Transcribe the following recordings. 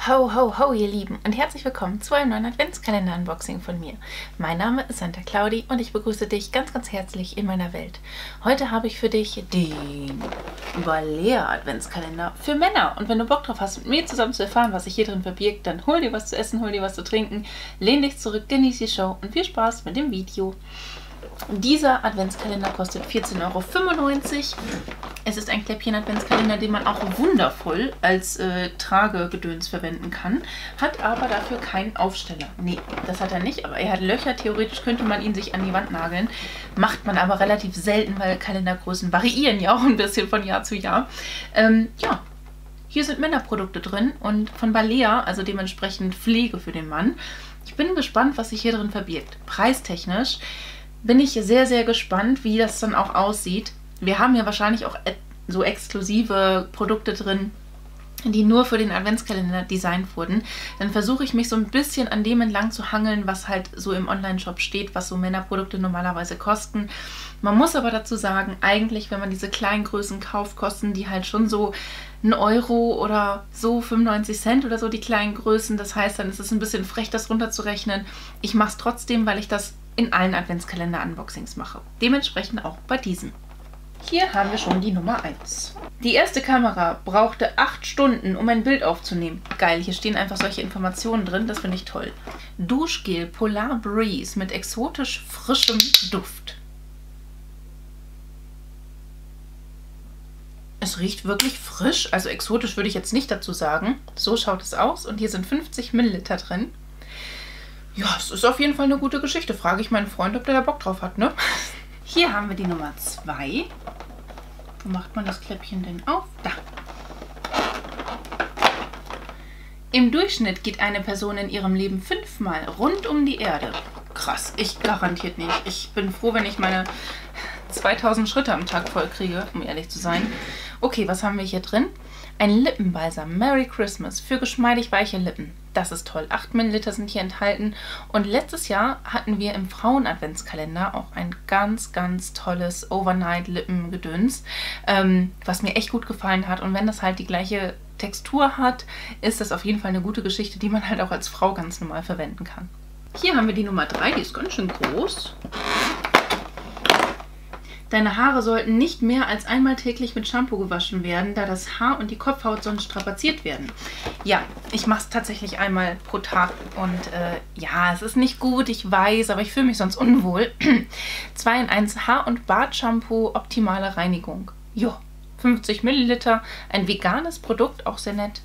Ho, ho, ho, ihr Lieben und herzlich willkommen zu einem neuen Adventskalender-Unboxing von mir. Mein Name ist Santa Claudi und ich begrüße dich ganz, ganz herzlich in meiner Welt. Heute habe ich für dich den Balea-Adventskalender für Männer. Und wenn du Bock drauf hast, mit mir zusammen zu erfahren, was sich hier drin verbirgt, dann hol dir was zu essen, hol dir was zu trinken, lehn dich zurück, genieß die Show und viel Spaß mit dem Video. Dieser Adventskalender kostet 14,95 €. Es ist ein Kläppchen-Adventskalender, den man auch wundervoll als Tragegedöns verwenden kann. Hat aber dafür keinen Aufsteller. Nee, das hat er nicht, aber er hat Löcher. Theoretisch könnte man ihn sich an die Wand nageln. Macht man aber relativ selten, weil Kalendergrößen variieren ja auch ein bisschen von Jahr zu Jahr. Ja, hier sind Männerprodukte drin und von Balea, also dementsprechend Pflege für den Mann. Ich bin gespannt, was sich hier drin verbirgt. Preistechnisch bin ich sehr, sehr gespannt, wie das dann auch aussieht. Wir haben ja wahrscheinlich auch so exklusive Produkte drin, die nur für den Adventskalender designt wurden. Dann versuche ich mich so ein bisschen an dem entlang zu hangeln, was halt so im Online-Shop steht, was so Männerprodukte normalerweise kosten. Man muss aber dazu sagen, eigentlich, wenn man diese kleinen Größen kauft, kosten die halt schon so 1 € oder so 95 Cent oder so, die kleinen Größen. Das heißt, dann ist es ein bisschen frech, das runterzurechnen. Ich mache es trotzdem, weil ich das in allen Adventskalender-Unboxings mache. Dementsprechend auch bei diesem. Hier haben wir schon die Nummer 1. Die erste Kamera brauchte 8 Stunden, um ein Bild aufzunehmen. Geil, hier stehen einfach solche Informationen drin, das finde ich toll. Duschgel Polar Breeze mit exotisch frischem Duft. Es riecht wirklich frisch, also exotisch würde ich jetzt nicht dazu sagen. So schaut es aus und hier sind 50 Milliliter drin. Ja, es ist auf jeden Fall eine gute Geschichte. Frage ich meinen Freund, ob der da Bock drauf hat, ne? Hier haben wir die Nummer 2. Wo macht man das Kläppchen denn auf? Da. Im Durchschnitt geht eine Person in ihrem Leben 5-mal rund um die Erde. Krass, ich garantiert nicht. Ich bin froh, wenn ich meine 2000 Schritte am Tag voll kriege, um ehrlich zu sein. Okay, was haben wir hier drin? Ein Lippenbalsam Merry Christmas für geschmeidig weiche Lippen. Das ist toll. 8 Milliliter sind hier enthalten. Und letztes Jahr hatten wir im Frauen-Adventskalender auch ein ganz, ganz tolles Overnight-Lippengedöns, was mir echt gut gefallen hat. Und wenn das halt die gleiche Textur hat, ist das auf jeden Fall eine gute Geschichte, die man halt auch als Frau ganz normal verwenden kann. Hier haben wir die Nummer 3, die ist ganz schön groß. Deine Haare sollten nicht mehr als einmal täglich mit Shampoo gewaschen werden, da das Haar und die Kopfhaut sonst strapaziert werden. Ja, ich mache es tatsächlich einmal pro Tag und ja, es ist nicht gut, ich weiß, aber ich fühle mich sonst unwohl. 2 in 1 Haar- und Bartshampoo, optimale Reinigung. Jo, 50 Milliliter, ein veganes Produkt, auch sehr nett.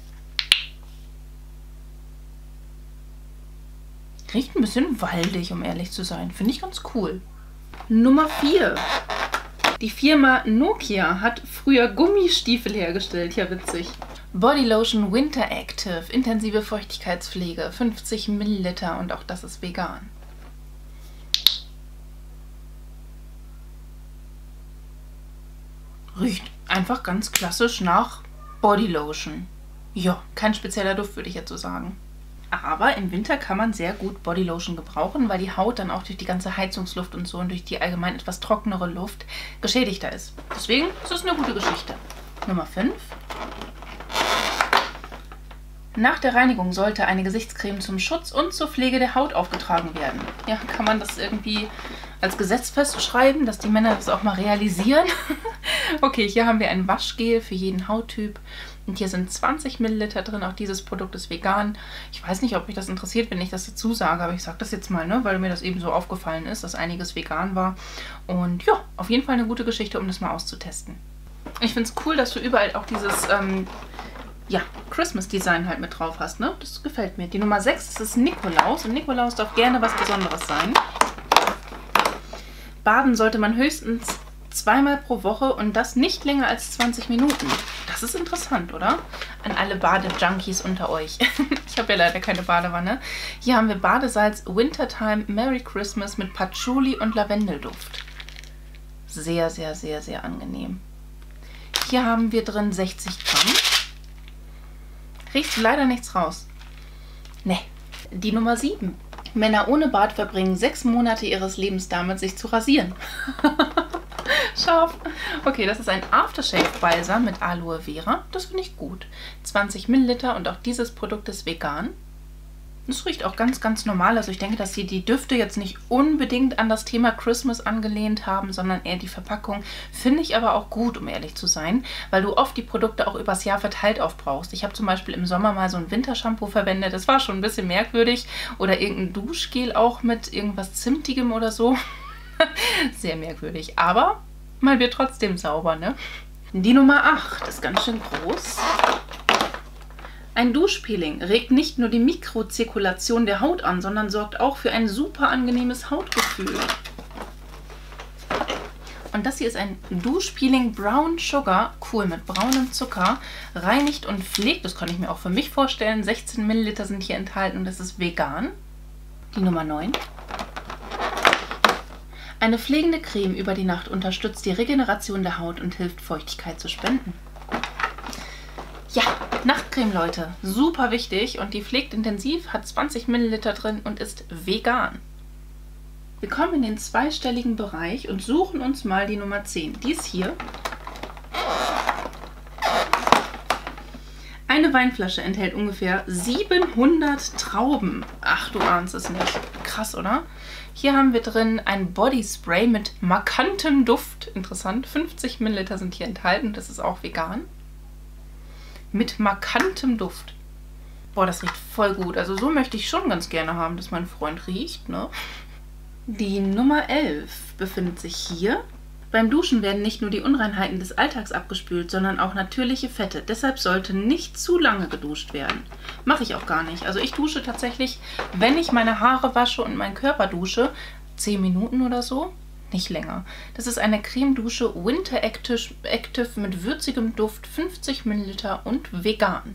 Riecht ein bisschen waldig, um ehrlich zu sein. Finde ich ganz cool. Nummer 4. Die Firma Nokia hat früher Gummistiefel hergestellt. Ja, witzig. Body Lotion Winter Active, intensive Feuchtigkeitspflege, 50 Milliliter und auch das ist vegan. Riecht einfach ganz klassisch nach Body Lotion. Ja, kein spezieller Duft, würde ich jetzt so sagen. Aber im Winter kann man sehr gut Bodylotion gebrauchen, weil die Haut dann auch durch die ganze Heizungsluft und so und durch die allgemein etwas trockenere Luft geschädigter ist. Deswegen ist es eine gute Geschichte. Nummer 5. Nach der Reinigung sollte eine Gesichtscreme zum Schutz und zur Pflege der Haut aufgetragen werden. Ja, kann man das irgendwie als Gesetz festschreiben, dass die Männer das auch mal realisieren? Okay, hier haben wir ein Waschgel für jeden Hauttyp. Und hier sind 20 Milliliter drin. Auch dieses Produkt ist vegan. Ich weiß nicht, ob mich das interessiert, wenn ich das dazu sage, aber ich sage das jetzt mal, ne, weil mir das eben so aufgefallen ist, dass einiges vegan war. Und ja, auf jeden Fall eine gute Geschichte, um das mal auszutesten. Ich finde es cool, dass du überall auch dieses ja, Christmas-Design halt mit drauf hast, ne? Das gefällt mir. Die Nummer 6 ist Nikolaus und Nikolaus darf gerne was Besonderes sein. Baden sollte man höchstens 2-mal pro Woche und das nicht länger als 20 Minuten. Das ist interessant, oder? An alle Bade-Junkies unter euch. Ich habe ja leider keine Badewanne. Hier haben wir Badesalz Wintertime Merry Christmas mit Patchouli und Lavendelduft. Sehr, sehr, sehr, sehr angenehm. Hier haben wir drin 60 Gramm. Riechst du leider nichts raus? Ne. Die Nummer 7. Männer ohne Bart verbringen 6 Monate ihres Lebens damit, sich zu rasieren. Scharf. Okay, das ist ein Aftershave-Balsam mit Aloe Vera. Das finde ich gut. 20 Milliliter und auch dieses Produkt ist vegan. Es riecht auch ganz, ganz normal. Also ich denke, dass sie die Düfte jetzt nicht unbedingt an das Thema Christmas angelehnt haben, sondern eher die Verpackung. Finde ich aber auch gut, um ehrlich zu sein, weil du oft die Produkte auch übers Jahr verteilt aufbrauchst. Ich habe zum Beispiel im Sommer mal so ein Wintershampoo verwendet. Das war schon ein bisschen merkwürdig. Oder irgendein Duschgel auch mit irgendwas Zimtigem oder so. Sehr merkwürdig. Aber man wird trotzdem sauber, ne? Die Nummer 8 ist ganz schön groß. Ein Duschpeeling regt nicht nur die Mikrozirkulation der Haut an, sondern sorgt auch für ein super angenehmes Hautgefühl. Und das hier ist ein Duschpeeling Brown Sugar, cool, mit braunem Zucker, reinigt und pflegt. Das kann ich mir auch für mich vorstellen. 16 Milliliter sind hier enthalten und das ist vegan. Die Nummer 9. Eine pflegende Creme über die Nacht unterstützt die Regeneration der Haut und hilft, Feuchtigkeit zu spenden. Ja, Nachtcreme, Leute, super wichtig und die pflegt intensiv, hat 20 Milliliter drin und ist vegan. Wir kommen in den zweistelligen Bereich und suchen uns mal die Nummer 10. Die ist hier. Eine Weinflasche enthält ungefähr 700 Trauben. Ach, du ahnst es nicht. Krass, oder? Hier haben wir drin ein Bodyspray mit markantem Duft. Interessant, 50 Milliliter sind hier enthalten, das ist auch vegan. Mit markantem Duft. Boah, das riecht voll gut. Also so möchte ich schon ganz gerne haben, dass mein Freund riecht, ne? Die Nummer 11 befindet sich hier. Beim Duschen werden nicht nur die Unreinheiten des Alltags abgespült, sondern auch natürliche Fette. Deshalb sollte nicht zu lange geduscht werden. Mache ich auch gar nicht. Also ich dusche tatsächlich, wenn ich meine Haare wasche und meinen Körper dusche, 10 Minuten oder so. Nicht länger. Das ist eine Cremedusche Winter Active mit würzigem Duft, 50 Milliliter und vegan.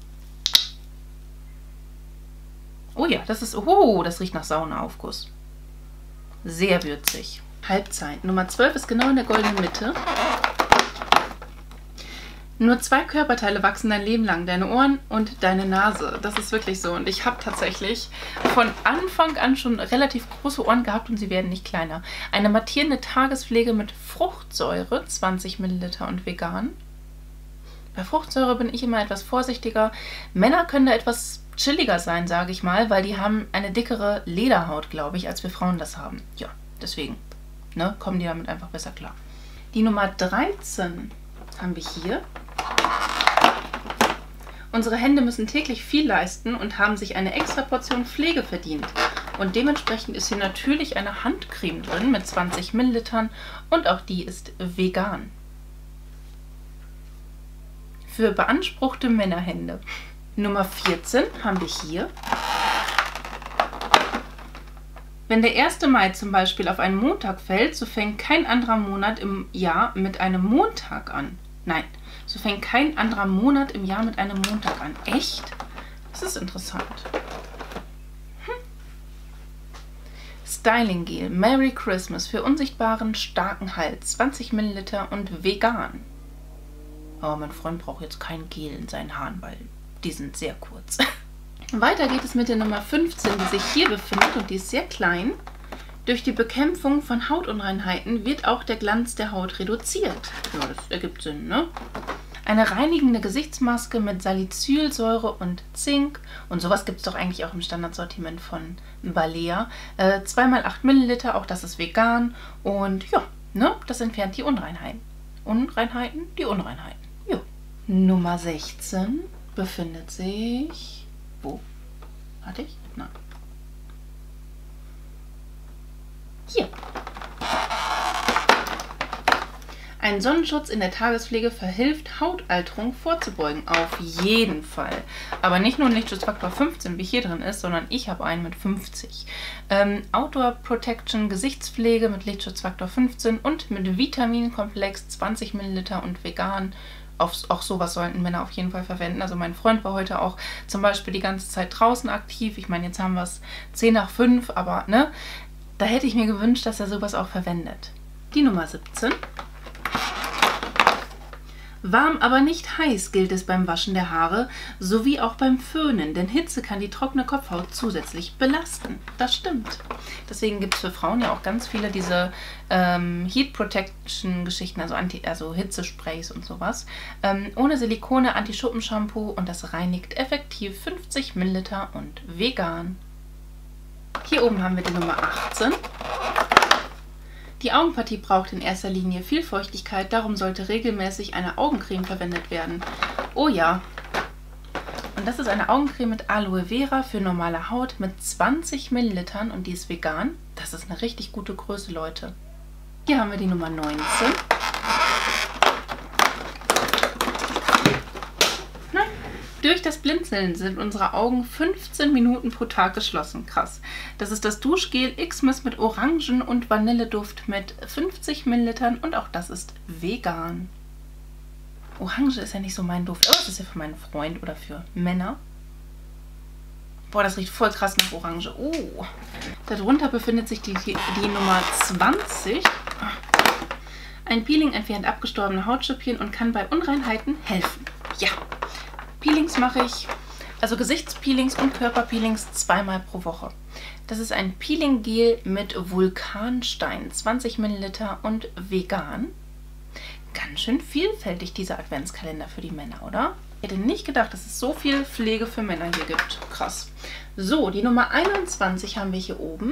Oh ja, das ist, das riecht nach Saunaaufguss. Sehr würzig. Halbzeit. Nummer 12 ist genau in der goldenen Mitte. Nur 2 Körperteile wachsen dein Leben lang, deine Ohren und deine Nase. Das ist wirklich so. Und ich habe tatsächlich von Anfang an schon relativ große Ohren gehabt und sie werden nicht kleiner. Eine mattierende Tagespflege mit Fruchtsäure, 20 Milliliter und vegan. Bei Fruchtsäure bin ich immer etwas vorsichtiger. Männer können da etwas chilliger sein, sage ich mal, weil die haben eine dickere Lederhaut, glaube ich, als wir Frauen das haben. Ja, deswegen, ne, kommen die damit einfach besser klar. Die Nummer 13 haben wir hier. Unsere Hände müssen täglich viel leisten und haben sich eine extra Portion Pflege verdient. Und dementsprechend ist hier natürlich eine Handcreme drin mit 20 Millilitern und auch die ist vegan. Für beanspruchte Männerhände. Nummer 14 haben wir hier. Wenn der 1. Mai zum Beispiel auf einen Montag fällt, so fängt kein anderer Monat im Jahr mit einem Montag an. Nein, so fängt kein anderer Monat im Jahr mit einem Montag an. Echt? Das ist interessant. Styling Gel Merry Christmas für unsichtbaren, starken Hals. 20 Milliliter und vegan. Aber mein Freund braucht jetzt kein Gel in seinen Haaren, weil die sind sehr kurz. Weiter geht es mit der Nummer 15, die sich hier befindet und die ist sehr klein. Durch die Bekämpfung von Hautunreinheiten wird auch der Glanz der Haut reduziert. Ja, das ergibt Sinn, ne? Eine reinigende Gesichtsmaske mit Salicylsäure und Zink. Und sowas gibt es doch eigentlich auch im Standardsortiment von Balea. 2x8 Milliliter, auch das ist vegan. Und ja, ne, das entfernt die Unreinheiten. Die Unreinheiten. Ja. Nummer 16 befindet sich... Wo? Hatte ich? Nein. Hier. Ein Sonnenschutz in der Tagespflege verhilft, Hautalterung vorzubeugen. Auf jeden Fall. Aber nicht nur ein Lichtschutzfaktor 15, wie hier drin ist, sondern ich habe einen mit 50. Outdoor Protection Gesichtspflege mit Lichtschutzfaktor 15 und mit Vitaminkomplex 20 Milliliter und vegan. Auch sowas sollten Männer auf jeden Fall verwenden. Also mein Freund war heute auch zum Beispiel die ganze Zeit draußen aktiv. Ich meine, jetzt haben wir es 10 nach 5, aber ne, da hätte ich mir gewünscht, dass er sowas auch verwendet. Die Nummer 17. Warm, aber nicht heiß gilt es beim Waschen der Haare, sowie auch beim Föhnen, denn Hitze kann die trockene Kopfhaut zusätzlich belasten. Das stimmt. Deswegen gibt es für Frauen ja auch ganz viele diese Heat Protection Geschichten, also Hitzesprays und sowas. Ohne Silikone, Anti-Schuppen-Shampoo und das reinigt effektiv 50 ml und vegan. Hier oben haben wir die Nummer 18. Die Augenpartie braucht in erster Linie viel Feuchtigkeit, darum sollte regelmäßig eine Augencreme verwendet werden. Oh ja. Und das ist eine Augencreme mit Aloe Vera für normale Haut mit 20 ml und die ist vegan. Das ist eine richtig gute Größe, Leute. Hier haben wir die Nummer 19. Durch das Blinzeln sind unsere Augen 15 Minuten pro Tag geschlossen. Krass. Das ist das Duschgel Xmas mit Orangen- und Vanilleduft mit 50 ml und auch das ist vegan. Orange ist ja nicht so mein Duft, aber das ist ja für meinen Freund oder für Männer. Boah, das riecht voll krass nach Orange. Oh. Darunter befindet sich die Nummer 20. Ein Peeling entfernt abgestorbene Hautschüppchen und kann bei Unreinheiten helfen. Ja. Peelings mache ich, also Gesichtspeelings und Körperpeelings 2-mal pro Woche. Das ist ein Peeling-Gel mit Vulkanstein, 20 ml und vegan. Ganz schön vielfältig dieser Adventskalender für die Männer, oder? Ich hätte nicht gedacht, dass es so viel Pflege für Männer hier gibt. Krass. So, die Nummer 21 haben wir hier oben.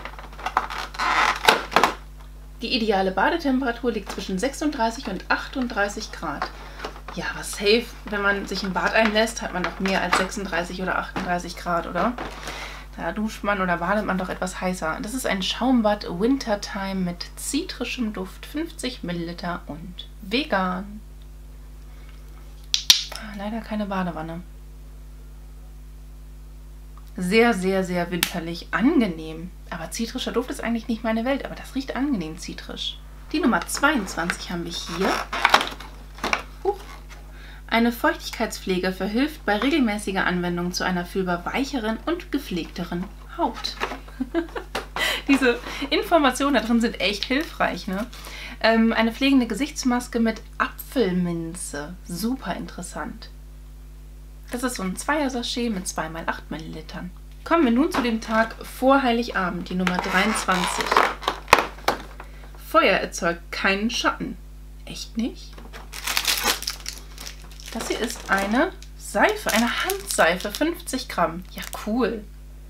Die ideale Badetemperatur liegt zwischen 36 und 38 Grad. Ja, aber safe, wenn man sich im Bad einlässt, hat man doch mehr als 36 oder 38 Grad, oder? Da duscht man oder badet man doch etwas heißer. Das ist ein Schaumbad Wintertime mit zitrischem Duft, 50 ml und vegan. Leider keine Badewanne. Sehr, sehr, sehr winterlich. Angenehm. Aber zitrischer Duft ist eigentlich nicht meine Welt, aber das riecht angenehm zitrisch. Die Nummer 22 haben wir hier. Eine Feuchtigkeitspflege verhilft bei regelmäßiger Anwendung zu einer fühlbar weicheren und gepflegteren Haut. Diese Informationen da drin sind echt hilfreich, ne? Eine pflegende Gesichtsmaske mit Apfelminze. Super interessant. Das ist so ein 2er-Sachet mit 2x8 ml. Kommen wir nun zu dem Tag vor Heiligabend, die Nummer 23. Feuer erzeugt keinen Schatten. Echt nicht? Das hier ist eine Seife, eine Handseife, 50 Gramm. Ja, cool.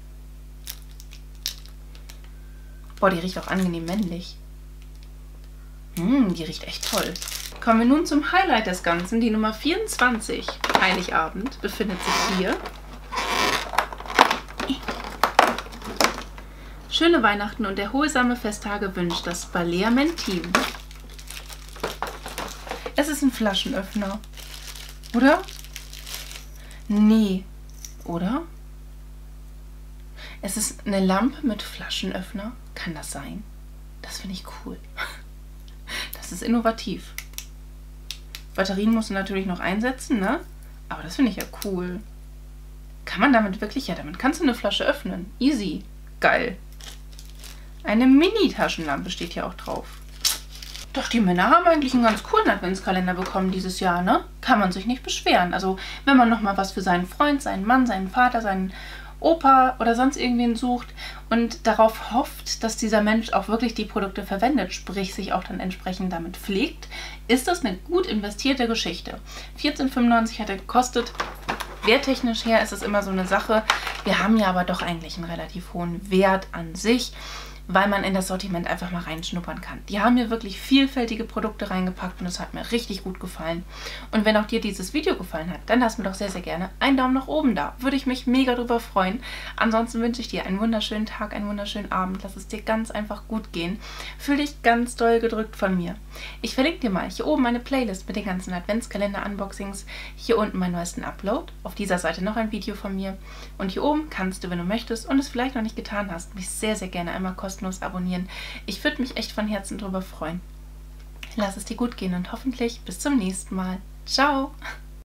Boah, die riecht auch angenehm männlich. Die riecht echt toll. Kommen wir nun zum Highlight des Ganzen. Die Nummer 24, Heiligabend, befindet sich hier. Schöne Weihnachten und erholsame Festtage wünscht das Balea Mentin. Es ist ein Flaschenöffner. Oder? Nee. Oder? Es ist eine Lampe mit Flaschenöffner. Kann das sein? Das finde ich cool. Das ist innovativ. Batterien musst du natürlich noch einsetzen, ne? Aber das finde ich ja cool. Kann man damit wirklich? Ja, damit kannst du eine Flasche öffnen. Easy. Geil. Eine Mini-Taschenlampe steht hier auch drauf. Doch, die Männer haben eigentlich einen ganz coolen Adventskalender bekommen dieses Jahr, ne? Kann man sich nicht beschweren. Also, wenn man nochmal was für seinen Freund, seinen Mann, seinen Vater, seinen Opa oder sonst irgendwen sucht und darauf hofft, dass dieser Mensch auch wirklich die Produkte verwendet, sprich sich auch dann entsprechend damit pflegt, ist das eine gut investierte Geschichte. 14,95 hat er gekostet. Werttechnisch her ist es immer so eine Sache. Wir haben ja aber doch eigentlich einen relativ hohen Wert an sich, weil man in das Sortiment einfach mal reinschnuppern kann. Die haben mir wirklich vielfältige Produkte reingepackt und es hat mir richtig gut gefallen. Und wenn auch dir dieses Video gefallen hat, dann lass mir doch sehr, sehr gerne einen Daumen nach oben da. Würde ich mich mega drüber freuen. Ansonsten wünsche ich dir einen wunderschönen Tag, einen wunderschönen Abend. Lass es dir ganz einfach gut gehen. Fühl dich ganz doll gedrückt von mir. Ich verlinke dir mal hier oben meine Playlist mit den ganzen Adventskalender-Unboxings. Hier unten meinen neuesten Upload. Auf dieser Seite noch ein Video von mir. Und hier oben kannst du, wenn du möchtest und es vielleicht noch nicht getan hast, mich sehr, sehr gerne einmal kostenlos abonnieren. Ich würde mich echt von Herzen drüber freuen. Lass es dir gut gehen und hoffentlich bis zum nächsten Mal. Ciao!